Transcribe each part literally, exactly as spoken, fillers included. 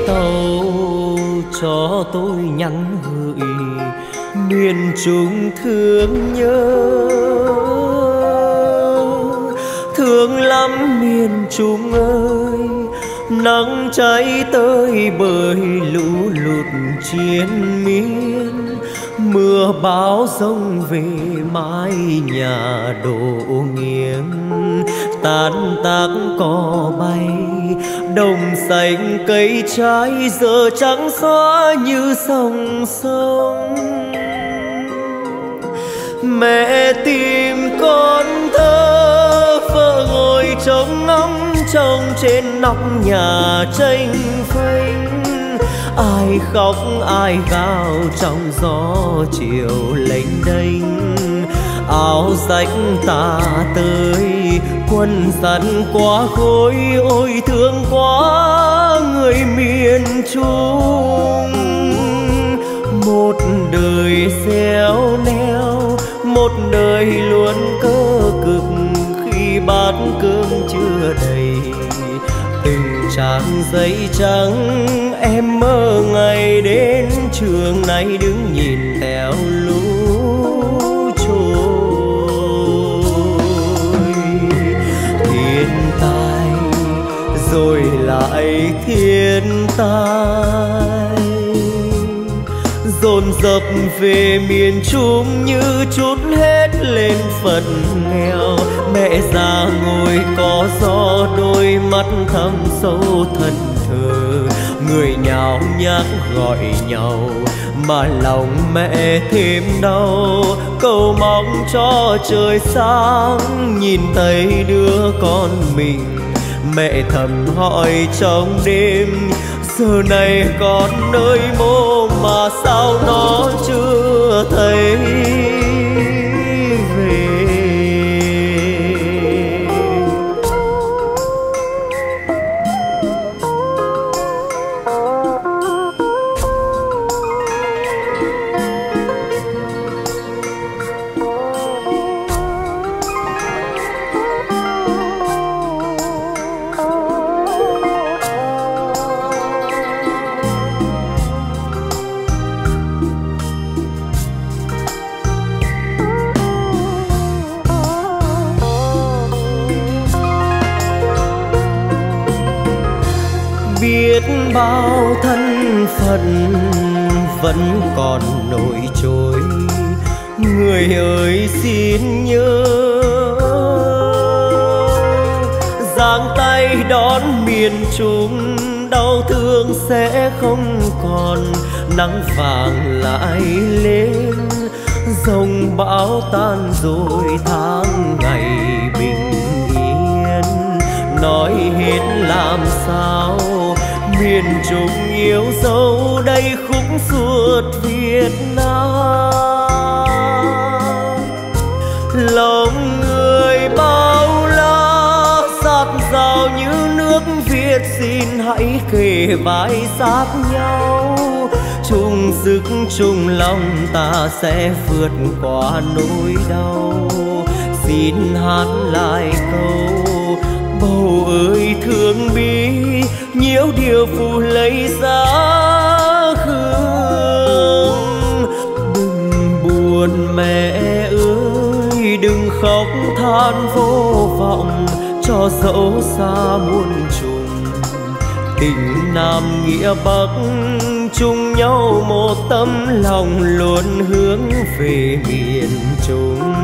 tàu cho tôi nhắn gửi miền Trung thương nhớ. Thương lắm miền Trung ơi, nắng cháy tới bời lũ lụt chiến miên. Mưa bão giông về mái nhà đổ nghiêng, tan tác cỏ bay đồng xanh cây trái giờ trắng xóa như dòng sông. Mẹ tìm con thơ, vợ ngồi trông ngóng trông trên nóc nhà tranh phanh. Ai khóc ai gào trong gió chiều lênh đênh, áo rách tà tơi quần sắn quá khối. Ôi thương quá người miền Trung, một đời xéo neo, một đời luôn cơ cực. Khi bát cơm chưa đầy từng trang giấy trắng, em mơ ngày đến trường nay đứng nhìn theo lũ trôi. Thiên tai rồi lại thiên tai, dồn dập về miền Trung như trút hết lên phận nghèo. Mẹ già ngồi có gió, đôi mắt thâm sâu thân thờ. Người nhào nhác gọi nhau mà lòng mẹ thêm đau. Cầu mong cho trời sáng nhìn thấy đứa con mình. Mẹ thầm hỏi trong đêm, giờ này con nơi mô mà sao nó chưa thấy về. Biết bao thân phận vẫn còn nổi trôi, người ơi xin nhớ giang tay đón miền Trung. Đau thương sẽ không còn, nắng vàng lại lên, dòng bão tan rồi tháng ngày bình yên. Nói hết làm sao miền Trung yêu dấu đây khúc ruột Việt Nam. Lòng người bao la sát rào như nước Việt, xin hãy kề vai sát nhau. Chung sức chung lòng ta sẽ vượt qua nỗi đau. Xin hát lại câu bầu ơi thương bi, nhiễu điều phù lấy giá hương. Đừng buồn mẹ ơi, đừng khóc than vô vọng, cho dẫu xa muôn trùng. Tình Nam nghĩa Bắc chung nhau một tấm lòng, luôn hướng về miền Trung.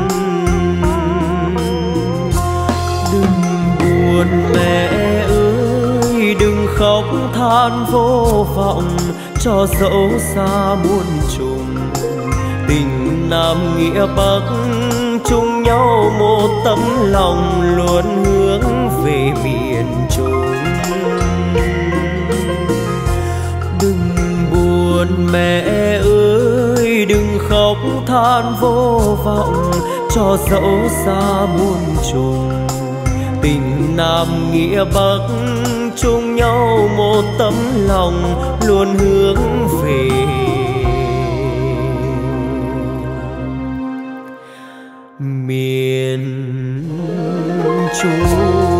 Đừng buồn mẹ ơi, đừng khóc than vô vọng, cho dẫu xa muôn trùng. Tình Nam nghĩa Bắc chung nhau một tấm lòng, luôn hướng về miền Trung. Đừng buồn mẹ ơi, đừng khóc than vô vọng, cho dẫu xa muôn trùng. Tình Nam nghĩa Bắc chung nhau một tấm lòng, luôn hướng về miền Trung.